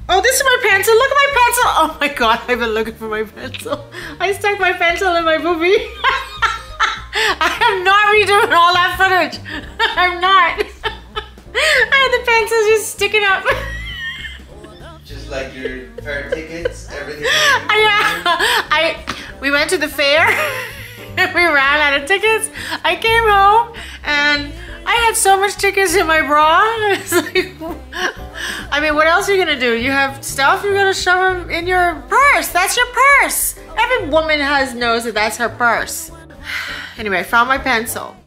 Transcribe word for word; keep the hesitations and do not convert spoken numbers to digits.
Oh, this is my pencil. Look at my pencil. Oh my God, I've been looking for my pencil. I stuck my pencil in my boobie. I am not redoing all that footage. I'm not. I had the pencil just sticking up. Just like your fair tickets, everything. I, I, we went to the fair. We ran out of tickets. I came home and I had so much tickets in my bra. It's like, I mean, what else are you gonna do? You have stuff, you're gonna shove them in your purse. That's your purse. Every woman has knows that that's her purse. Anyway, I found my pencil.